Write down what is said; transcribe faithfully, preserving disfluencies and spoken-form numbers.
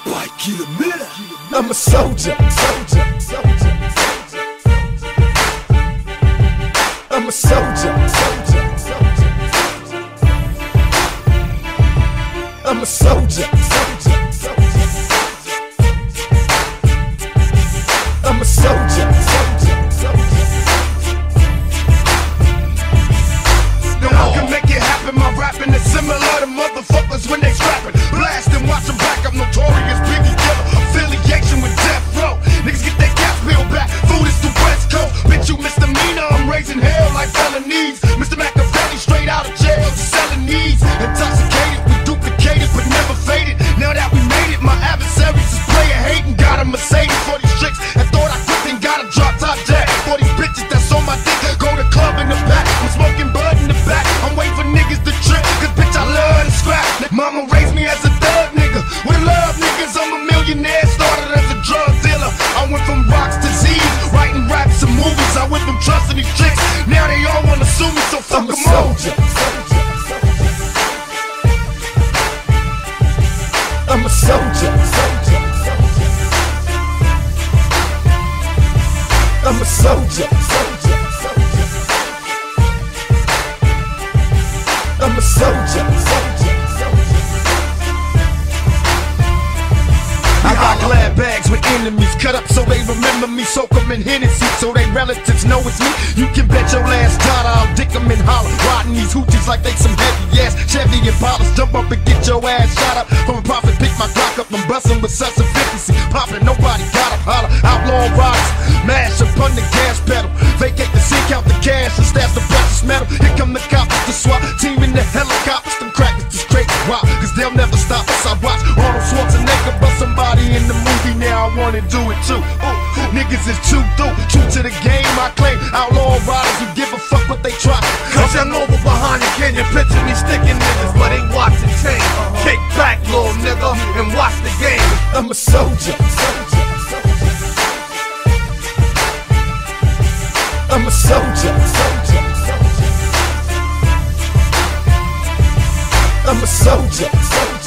I'm a soldier, soldier, soldier. I'm a soldier, soldier, soldier. I'm a soldier, soldier, soldier. I'm a soldier, soldier, soldier. No one can make it happen. My rapping is similar to motherfuckers when they scrapping. Blast and watch them back. I'm notorious biggie killer. Affiliation with death row. Niggas get their gas bill back. Food is the West Coast. Bitch, you misdemeanor. I'm raising hell like felonies. Mister Machiavelli straight out of jail. Selling needs. Intoxicated, we duplicated but never faded. Now that we made it, my adversaries is player hating. Got a Mercedes for these tricks. I thought I quit and got a drop top jack. For these bitches that's on my dick. Go to club in the back. I'm smoking bud in the back. I'm waiting for niggas to trip. Cause bitch, I love to scrap. Mama raised me as a thug nigga. With love niggas, I'm a millionaire. Started as a drug dealer. I went from rocks to Z's. Writing raps and movies. I went from trusting these chicks. Now they all wanna sue me, so fuck them all. I'm a soldier, soldier, soldier. I'm a soldier, soldier, soldier. I'm a soldier, soldier, soldier. I got glad bags with enemies cut up so they remember me. Soak them in Hennessy so they relatives know it's me. You can bet your last dollar I'll dick them in holler. Riding these hoochies like they some heavy ass Chevy Impalas. Jump up and get your ass shot up. From a profit, pick my Glock up. I'm bustin' with such efficiency. Poppin', nobody got up, holler. Outlaw riders, mash up on the gas pedal. Vacate the scene, count the cash and stash the precious metal. Here come the cops, the SWAT team in the helicopters. Them crackers just straight wild, cause they'll never stop us. I watch Arnold Schwarzenegger bust somebody in the movie, now I wanna do it too. Ooh, niggas is too through, true to the game. I claim outlaw riders who give a fuck what they try. Cause I'm over behind the canyon, picture me sticking niggas, but ain't watching change. Kick back, little nigga, and watch the game. I'm a soldier, soldier, soldier. I'm a soldier, soldier, soldier. I'm a soldier, soldier.